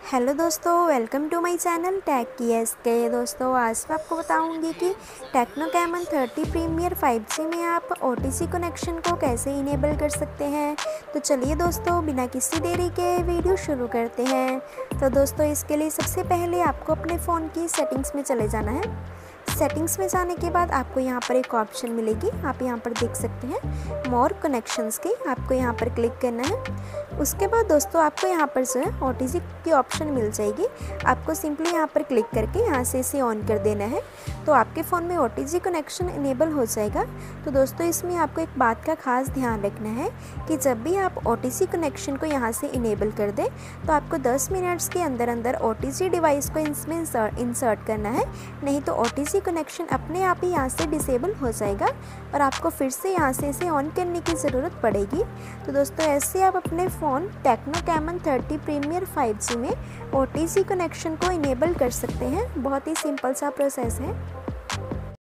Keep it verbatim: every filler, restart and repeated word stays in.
Hello दोस्तों, welcome to my channel tech K S K. दोस्तों आज मैं आपको बताऊंगी कि Tecno Camon thirty premier five G में आप ओ टी सी कनेक्शन को कैसे इनेबल कर सकते हैं। तो चलिए दोस्तों, बिना किसी देरी के वीडियो शुरू करते हैं। तो दोस्तों इसके लिए सबसे पहले आपको अपने फ़ोन की सेटिंग्स में चले जाना है। सेटिंग्स में जाने के बाद आपको यहाँ पर एक ऑप्शन मिलेगी, आप यहाँ पर देख सकते हैं मोर कनेक्शंस की, आपको यहाँ पर क्लिक करना है। उसके बाद दोस्तों आपको यहाँ पर जो है ओ टी सी की ऑप्शन मिल जाएगी, आपको सिंपली यहाँ पर क्लिक करके यहाँ से इसे ऑन कर देना है, तो आपके फ़ोन में O T C connection enable हो जाएगा। तो दोस्तों इसमें आपको एक बात का खास ध्यान रखना है कि जब भी आप ओ टी सी कनेक्शन को यहाँ से इनेबल कर दें तो आपको दस मिनट्स के अंदर अंदर ओ टी सी डिवाइस को इसमें इंसर्ट करना है, नहीं तो ओ टी सी कनेक्शन अपने आप ही यहाँ से डिसेबल हो जाएगा और आपको फिर से यहाँ से इसे ऑन करने की ज़रूरत पड़ेगी। तो दोस्तों ऐसे आप अपने phone Tecno Camon thirty premier five G में ओ टी सी कनेक्शन को इनेबल कर सकते हैं। बहुत ही सिंपल सा प्रोसेस है।